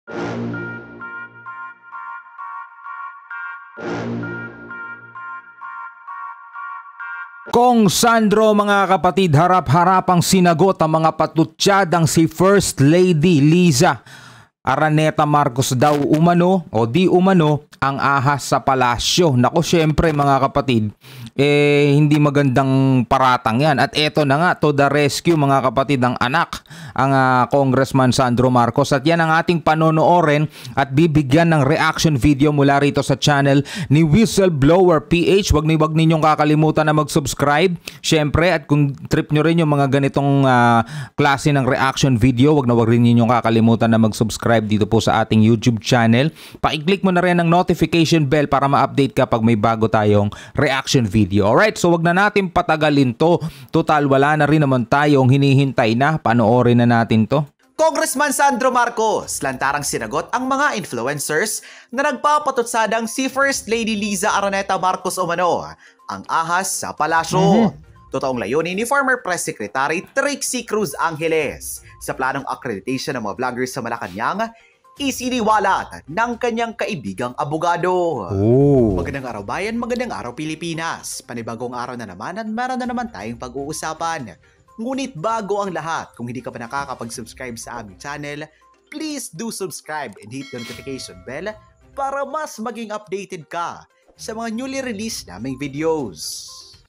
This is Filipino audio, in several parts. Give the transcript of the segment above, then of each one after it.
Cong, Sandro, mga kapatid, harap-harapang sinagot ang mga patutsyadang si First Lady Liza Araneta Marcos daw umano o di umano ang ahas sa palasyo. Nako, syempre mga kapatid, hindi magandang paratang yan. At eto na nga, to the rescue mga kapatid, ang anak, ang Congressman Sandro Marcos. At yan ang ating panonoorin at bibigyan ng reaction video mula rito sa channel ni Whistleblower PH. Huwag ninyong kakalimutan na mag-subscribe. Syempre, at kung trip nyo rin yung mga ganitong klase ng reaction video, huwag rin ninyong kakalimutan na mag-subscribe dito po sa ating YouTube channel. Pakiclick mo na rin ang notification bell para ma-update ka pag may bago tayong reaction video. Alright, so wag na natin patagalin to. Total, wala na rin naman tayong hinihintay na. Panoorin na natin to. Congressman Sandro Marcos, lantarang sinagot ang mga influencers na nagpapatutsadang si First Lady Liza Araneta Marcos umano ang ahas sa palasyo. Totoong layunin ni former Press Secretary Trixie Cruz Angeles sa planong accreditation ng mga vloggers sa Malacanang, isiniwalat ng kanyang kaibigang abogado. Magandang araw bayan, magandang araw Pilipinas. Panibagong araw na naman at meron na naman tayong pag-uusapan. Ngunit bago ang lahat, kung hindi ka pa nakakapag-subscribe sa aming channel, please do subscribe and hit the notification bell para mas maging updated ka sa mga newly released naming videos.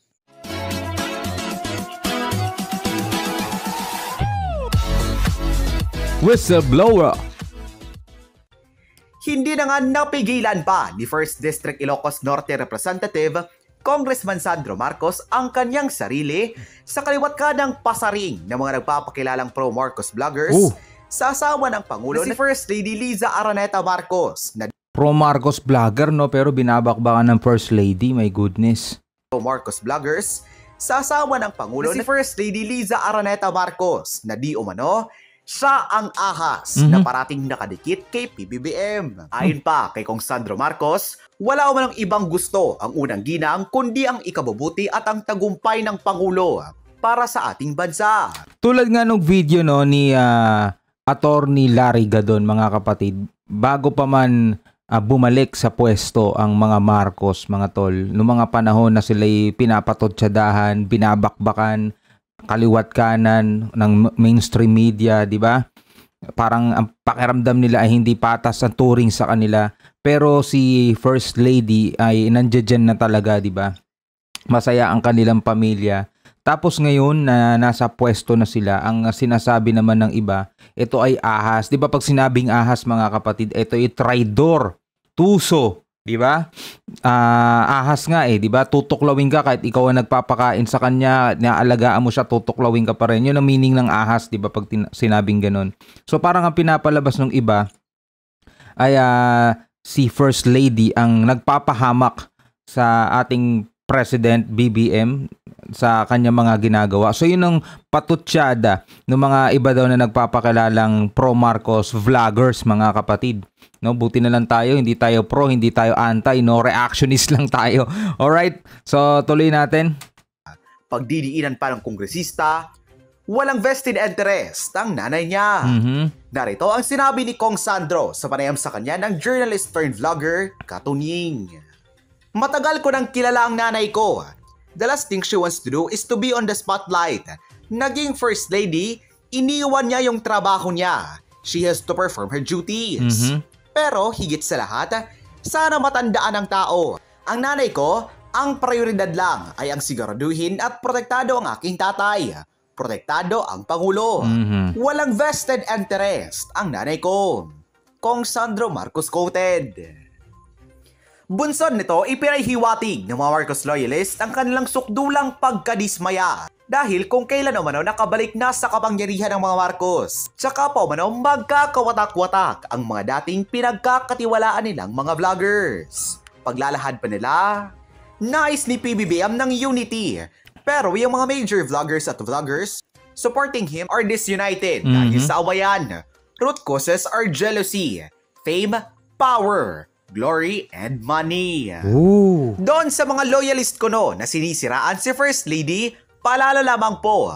Whistleblower. Hindi na nga napigilan pa ni 1st District Ilocos Norte Representative Congressman Sandro Marcos ang kanyang sarili sa kaliwat ka ng pasaring ng mga nagpapakilalang pro-Marcos vloggers sa asawa ng Pangulo na si First Lady Liza Araneta Marcos. Pro-Marcos vlogger, no? Pero binabakbakan ng First Lady, my goodness. Pro-Marcos vloggers sa asawa ng Pangulo na si First Lady Liza Araneta Marcos na di umano siya ang ahas na parating nakadikit kay PBBM. Ayon pa kay Kong Sandro Marcos, wala umanong ibang gusto ang unang ginang kundi ang ikabubuti at ang tagumpay ng Pangulo para sa ating bansa. Tulad nga nung video no ni Attorney Larry Gadon, mga kapatid, bago pa man bumalik sa pwesto ang mga Marcos, mga tol, noong mga panahon na sila'y pinapatotsyadahan, binabakbakan, kaliwat kanan ng mainstream media, di ba? Parang ang pakiramdam nila ay hindi patas ang turing sa kanila. Pero si First Lady ay nandiyan na talaga, di ba? Masaya ang kanilang pamilya. Tapos ngayon na nasa pwesto na sila, ang sinasabi naman ng iba, ito ay ahas. Di ba pag sinabing ahas, mga kapatid, ito ay traidor, tuso. Di ba? Ahas nga di ba? Tutuklawin ka kahit ikaw ang nagpapakain sa kanya, naalagaan mo siya, tutuklawin ka pa rin. Yun ang meaning ng ahas, di ba? Pag sinabing ganun. So parang ang pinapalabas ng iba ay si First Lady ang nagpapahamak sa ating President BBM sa kanya mga ginagawa. So yun ang patutsyada ng mga iba daw na nagpapakilalang pro-Marcos vloggers, mga kapatid. No, buti na lang tayo, hindi tayo pro, hindi tayo anti, no, reactionist lang tayo. Alright, so tuloy natin. Pagdidiinan pa ng kongresista, walang vested interest ang nanay niya. Narito ang sinabi ni Kong Sandro sa panayam sa kanya ng journalist turned vlogger, Katunying. Matagal ko nang kilala ang nanay ko. The last thing she wants to do is to be on the spotlight. Naging First Lady, iniwan niya yung trabaho niya. She has to perform her duties. Pero higit sa lahat, sana matandaan ng tao. Ang nanay ko, ang prioridad lang ay ang siguraduhin at protektado ang aking tatay. Protektado ang Pangulo. Walang vested interest ang nanay ko. Kong Sandro Marcos quoted. Bunsod nito, ipinahiwatig ng mga Marcos loyalists ang kanilang sukdulang pagkadismaya dahil kung kailan umano nakabalik na sa kapangyarihan ng mga Marcos. Tsaka pa umano magkakawatak-watak ang mga dating pinagkakatiwalaan nilang mga vloggers. Paglalahad pa nila, nais ni PBBM ng unity. Pero yung mga major vloggers at vloggers supporting him are disunited dahil sa awayan. Root causes are jealousy, fame, power, glory, and money. Doon sa mga loyalist ko no na sinisiraan si First Lady, paalala lamang po,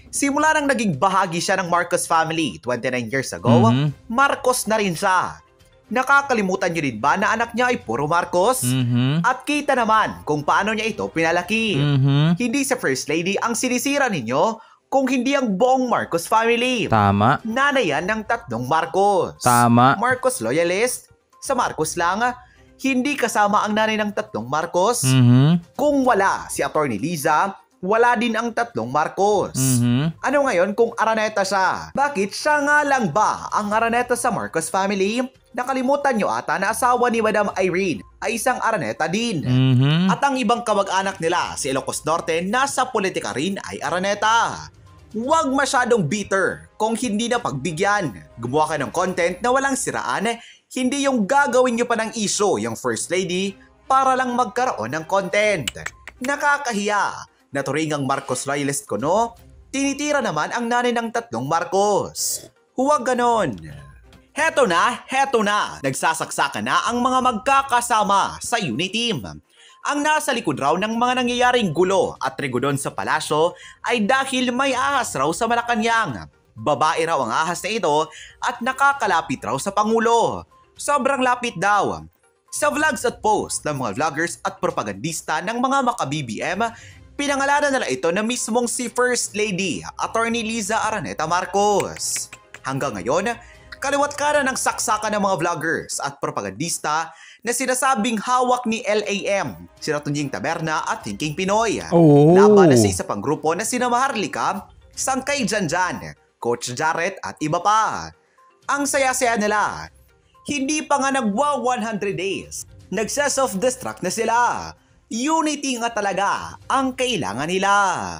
Simula nang naging bahagi siya ng Marcos family 29 years ago, Marcos na rin siya. Nakakalimutan niyo din ba na anak niya ay puro Marcos? At kita naman kung paano niya ito pinalaki. Hindi sa First Lady ang sinisira ninyo kung hindi ang buong Marcos family. Tama. Nanay yan ng 3 Marcos. Tama. Marcos loyalist, sa Marcos lang, hindi kasama ang nanay ng 3 Marcos. Kung wala si Atty. Liza, wala din ang 3 Marcos. Ano ngayon kung Araneta siya? Bakit siya nga lang ba ang Araneta sa Marcos family? Nakalimutan nyo ata na asawa ni Madam Irene ay isang Araneta din. At ang ibang kamag-anak nila, si Ilocos Norte, nasa politika rin ay Araneta. Huwag masyadong bitter kung hindi na pagbigyan. Gumawa ka ng content na walang siraan, hindi yung gagawin nyo pa ng issue yung First Lady para lang magkaroon ng content. Nakakahiya. Naturingang Marcos loyalist ko, no? Tinitira naman ang nanay ng 3 Marcos. Huwag ganon. Heto na. Nagsasaksakan na ang mga magkakasama sa Uniteam. Ang nasa likod raw ng mga nangyayaring gulo at trigodon sa Palasyo ay dahil may ahas raw sa Malacanang. Babae raw ang ahas na ito at nakakalapit raw sa Pangulo. Sobrang lapit daw. Sa vlogs at post ng mga vloggers at propagandista ng mga maka-BBM, pinangalanan nila ito na mismong si First Lady, Atty. Liza Araneta Marcos. Hanggang ngayon, kaliwat kanan ng saksakan ng mga vloggers at propagandista na sinasabing hawak ni LAM, sina Tunjing Taberna at Thinking Pinoy. Laban na sa isa pang grupo na sina Maharlika, Sangkay Janjan, Coach Jarrett at iba pa. Ang saya-saya nila. Hindi pa nga nagwa 100 days. Nagsa-self-destruct na sila. Unity nga talaga ang kailangan nila.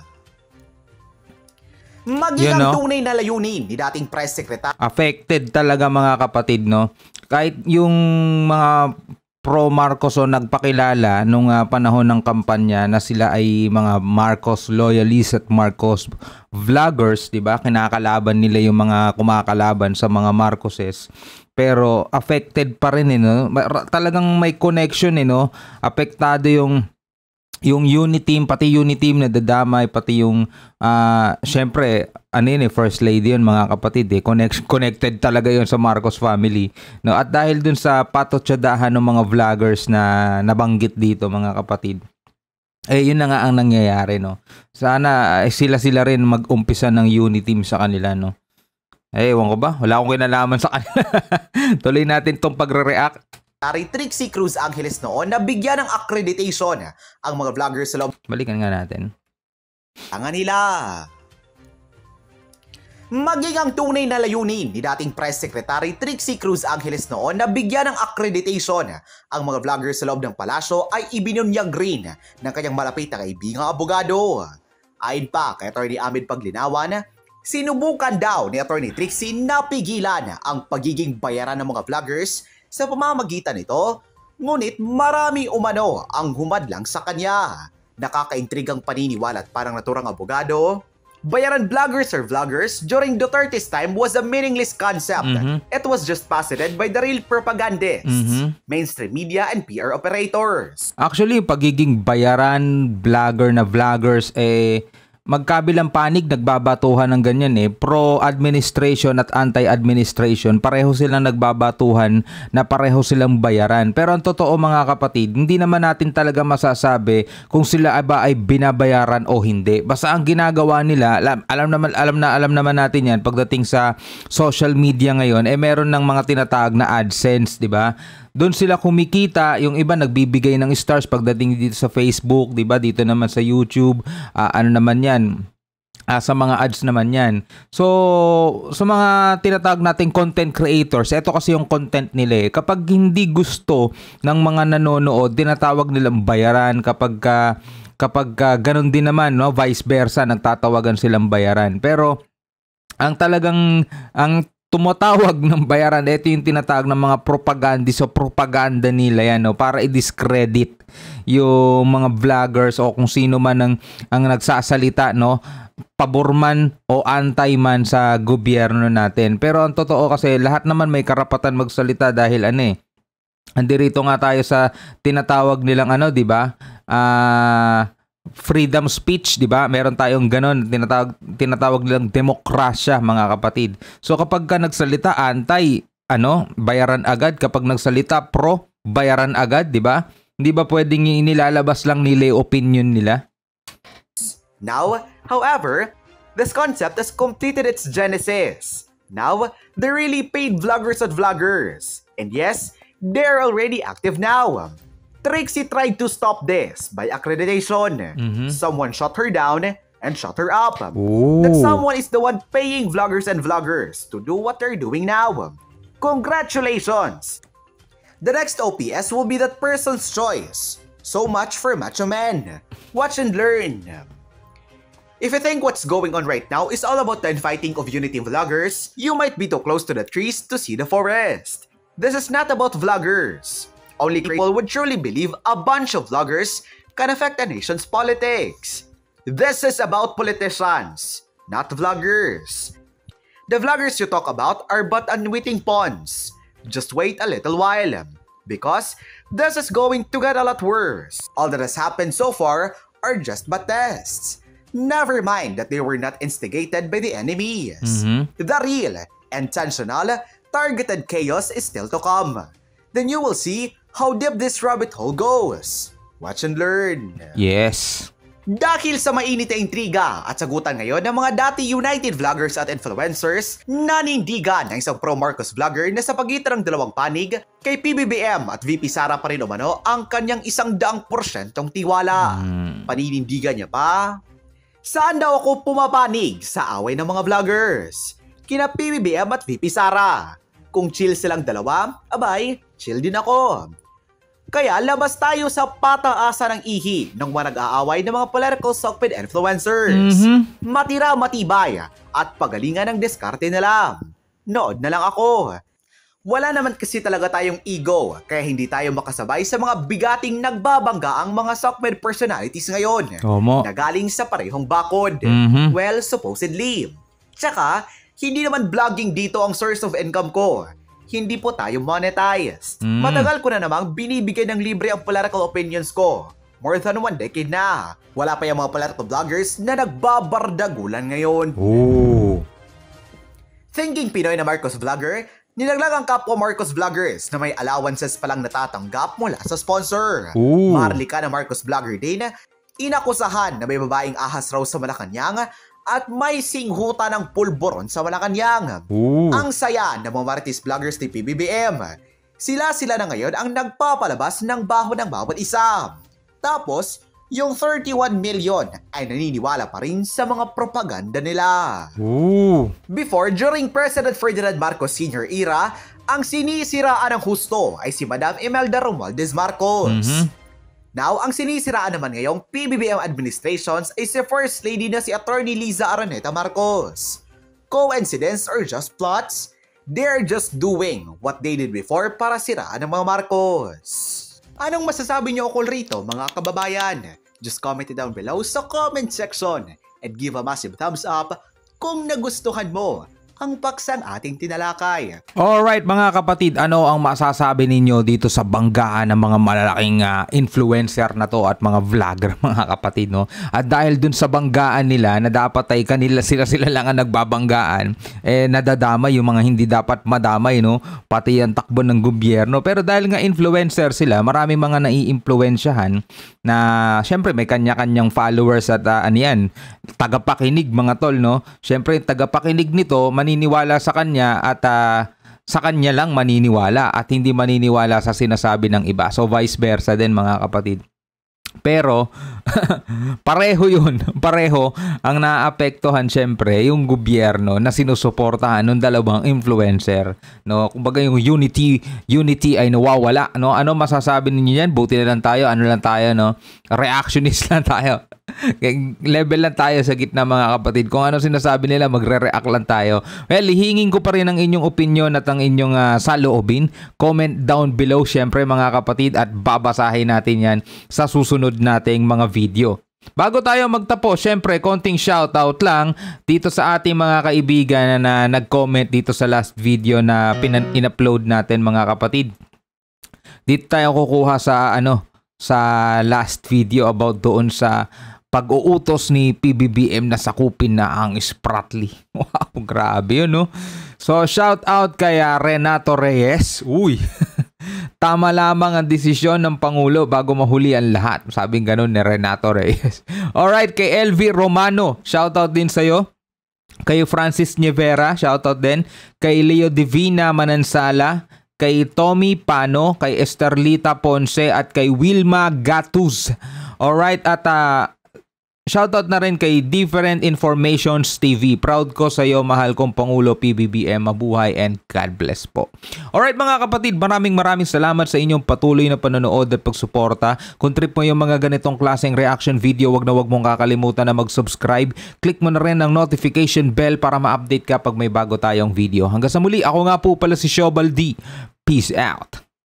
Maging ang tunay na layunin ni dating press secretary. Affected talaga mga kapatid, no? Kahit yung mga pro-Marcos o nagpakilala nung panahon ng kampanya na sila ay mga Marcos loyalists at Marcos vloggers, 'di ba? Kinakalaban nila yung mga kumakalaban sa mga Marcoses. Pero affected pa rin, no? Talagang may connection, no? Apektado yung Uniteam, pati Uniteam na dadamay, pati yung syempre First Lady yun mga kapatid, connected talaga yun sa Marcos family, no? At dahil dun sa patotsadahan ng mga vloggers na nabanggit dito mga kapatid, yun na nga ang nangyayari, no? Sana sila rin mag-umpisa ng Uniteam sa kanila, no? Ewan ko ba? Wala akong kinalaman sa kanila. Tuloy natin tong pagre-react. Trixie Cruz Angeles noon na bigyan ng accreditation ang mga vloggers sa loob. Balikan nga natin. Ang nila. Maging ang tunay na layunin ni dating Press Secretary Trixie Cruz Angeles noon na bigyan ng accreditation ang mga vloggers sa loob ng Palasyo ay ibinunyag rin ng kanyang malapit na kaibigang abogado. Ayon pa kay Atty. Amid Paglinawan, sinubukan daw ni Atty. Trixie na pigilan ang pagiging bayaran ng mga vloggers sa pamamagitan nito, ngunit marami umano ang humadlang sa kanya. Nakakaintrigang paniniwala at parang naturang abogado. Bayaran bloggers or vloggers during Duterte's time was a meaningless concept. It was just posited by the real propagandists, mainstream media and PR operators. Actually, pagiging bayaran vlogger na vloggers magkabilang panig nagbabatuhan ng ganyan pro-administration at anti-administration, pareho silang nagbabatuhan na pareho silang bayaran. Pero ang totoo mga kapatid, hindi naman natin talaga masasabi kung sila ba ay binabayaran o hindi. Basta ang ginagawa nila, alam naman natin yan pagdating sa social media ngayon, meron ng mga tinatawag na AdSense, di ba? Doon sila kumikita, yung iba nagbibigay ng stars pagdating dito sa Facebook, 'di ba? Dito naman sa YouTube, ano naman 'yan? Sa mga ads naman 'yan. So, sa mga tinatawag nating content creators, ito kasi yung content nila. Kapag hindi gusto ng mga nanonood, tinatawag nilang bayaran. Kapag ganun din naman, no, vice versa, nagtatawagan silang bayaran. Pero ang tumatawag ng bayaran, ito yung tinatawag ng mga propagandist o propaganda nila yan, no, para i-discredit yung mga vloggers o kung sino man ang nagsasalita, no, pabor man o anti man sa gobyerno natin. Pero ang totoo kasi lahat naman may karapatan magsalita dahil andirito nga tayo sa tinatawag nilang di ba? freedom speech, 'di ba? Meron tayong ganon, tinatawag nilang demokrasya, mga kapatid. So kapag ka nagsalita anti, bayaran agad. Kapag nagsalita pro, bayaran agad, 'di ba? Hindi ba pwedeng inilalabas lang nila yung opinion nila? Now, however, this concept has completed its genesis. Now, they're really paid vloggers at vloggers. And yes, they're already active now. Trixie tried to stop this by accreditation. Someone shut her down and shut her up. Ooh. That someone is the one paying vloggers and vloggers to do what they're doing now. Congratulations! The next OPS will be that person's choice. So much for macho men. Watch and learn. If you think what's going on right now is all about the infighting of Unity vloggers, you might be too close to the trees to see the forest. This is not about vloggers. Only people would truly believe a bunch of vloggers can affect a nation's politics. This is about politicians, not vloggers. The vloggers you talk about are but unwitting pawns. Just wait a little while, because this is going to get a lot worse. All that has happened so far are just but tests. Never mind that they were not instigated by the enemies. The real, intentional, targeted chaos is still to come. Then you will see how deep this rabbit hole goes. Watch and learn. Yes. Dahil sa mainit na intriga at sagutan ngayon ng mga dati United vloggers at influencers, nanindigan ng isang pro-Marcos vlogger na sa pagitan ng dalawang panig, kay PBBM at VP Sara pa rin umano ang kanyang 100% tiwala. Paninindigan niya pa? Saan daw ako pumapanig sa away ng mga vloggers? Kina PBBM at VP Sara. Kung chill silang dalawa, abay, chill din ako. Kaya labas tayo sa pataasan ng ihi ng mga nag-aaway ng mga political SHOPEE influencers. Matira matibay at pagalingan ng diskarte nila. Nood na lang ako. Wala naman kasi talaga tayong ego, kaya hindi tayo makasabay sa mga bigating nagbabangga ang mga SHOPEE personalities ngayon. Na galing sa parehong bakod. Well, supposedly. Tsaka, hindi naman vlogging dito ang source of income ko. Hindi po tayo monetized. Matagal ko na namang binibigay ng libre ang political opinions ko. More than 1 decade na. Wala pa yung mga political vloggers na nagbabardagulan ngayon. Thinking Pinoy na Marcos vlogger, nilaglag ang kapwa Marcos vloggers na may allowances palang natatanggap mula sa sponsor. Maharlika na Marcos vlogger din, inakusahan na may babaeng ahas raw sa Malacanang at may singhuta ng pulboron sa Malacanang. Ang saya ng mga Marites vloggers ni PBBM. Sila na ngayon ang nagpapalabas ng baho ng bawat isa. Tapos, yung 31 million ay naniniwala pa rin sa mga propaganda nila. Before, during President Ferdinand Marcos Sr. era, ang sinisiraan ng husto ay si Madam Imelda Romualdez Marcos. Now, ang sinisiraan naman ngayong PBBM administrations ay si First Lady na si Attorney Liza Araneta Marcos. Coincidence or just plots? They're just doing what they did before para siraan ng mga Marcos. Anong masasabi niyo ukol rito, mga kababayan? Just comment it down below sa comment section and give a massive thumbs up kung nagustuhan mo ang paksang ating tinalakay. Alright mga kapatid, ano ang masasabi ninyo dito sa banggaan ng mga malalaking influencer na to at mga vlogger mga kapatid, no? At dahil dun sa banggaan nila na dapat ay kanila sila lang ang nagbabanggaan, nadadamay yung mga hindi dapat madamay, no? Pati ang takbo ng gobyerno. Pero dahil nga influencer sila, marami mga naiimpluwensyahan na syempre may kanya-kanyang followers at tagapakinig mga tol, no? Syempre tagapakinig nito maniniwala sa kanya at sa kanya lang maniniwala at hindi maniniwala sa sinasabi ng iba. So vice versa din mga kapatid. Pero pareho yun. Pareho ang naapektuhan syempre yung gobyerno na sinusuportahan ng dalawang influencer. No, kumbaga yung unity ay nawawala, no? Ano masasabi niyo yan? Buti na lang tayo, ano lang tayo, no? Reactionist lang tayo. Level lang tayo sa gitna mga kapatid. Kung ano sinasabi nila, magre-react lang tayo. Well, hihingin ko pa rin ang inyong opinion at ang inyong saloobin. Comment down below syempre mga kapatid at babasahin natin yan sa susunod nating mga video. Bago tayo magtapos, syempre konting shoutout lang dito sa ating mga kaibigan na nag-comment dito sa last video na in-upload natin mga kapatid. Dito tayo kukuha sa sa last video about doon sa pag-uutos ni PBBM na sakupin na ang Spratly. Wow, grabe yun, no? So, shout out kay Renato Reyes. Uy, tama lamang ang desisyon ng Pangulo bago mahuli ang lahat. Sabing ganun ni Renato Reyes. Alright, kay LV Romano, shout out din sa'yo. Kay Francis Nievera, shout out din. Kay Leo Divina Manansala, kay Tommy Pano, kay Esterlita Ponce, at kay Wilma Gatuz. Alright, at shoutout na rin kay Different Informations TV. Proud ko sa iyo, mahal kong Pangulo PBBM. Mabuhay and God bless po. Alright mga kapatid, maraming salamat sa inyong patuloy na panonood at pagsuporta. Kung trip mo yung mga ganitong klaseng reaction video, wag mong kakalimutan na mag-subscribe. Click mo na rin ang notification bell para ma-update ka pag may bago tayong video. Hanggang sa muli, ako nga po pala si Shobaldi. Peace out.